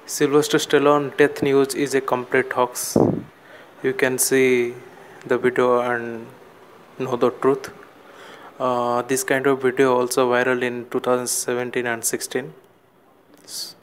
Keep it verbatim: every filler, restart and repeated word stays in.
Sylvester Stallone death news is a complete hoax. You can see the video and know the truth. Uh, this kind of video also viral in two thousand seventeen and sixteen.